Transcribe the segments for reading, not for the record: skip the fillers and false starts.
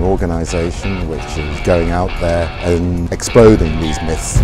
organisation which is going out there and exploding these myths.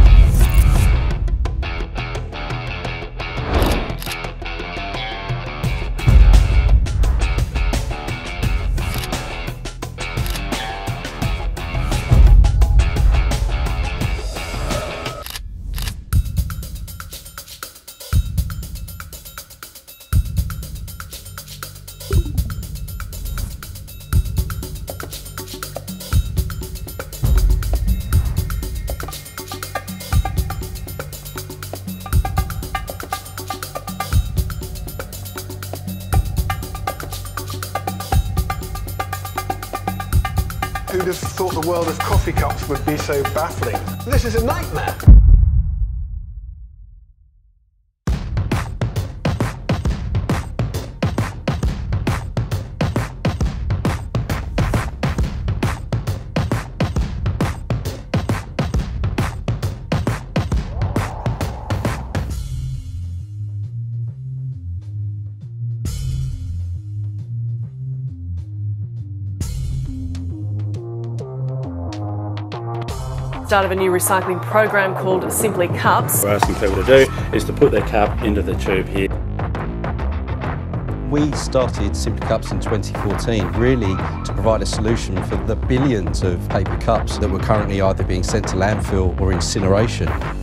Who'd have thought the world of coffee cups would be so baffling? This is a nightmare. Start of a new recycling program called Simply Cups. What we're asking people to do is to put their cup into the tube here. We started Simply Cups in 2014 really to provide a solution for the billions of paper cups that were currently either being sent to landfill or incineration.